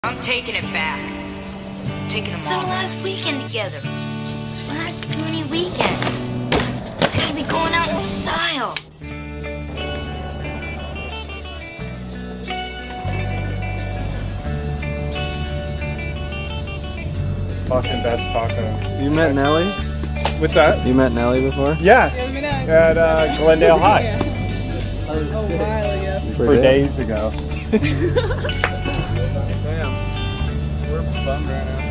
I'm taking it back. I'm taking them all. It's our last weekend together. Last community weekend. Gotta be going out in style. Boston Best Tacos. You met Nelly? What's that? You met Nelly before? Yeah. At Glendale High. A while ago. For days ago. Damn. We're bummed right now.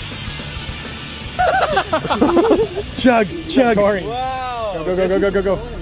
Chug, chug. Wow. Go, go, go, go, go, go, go.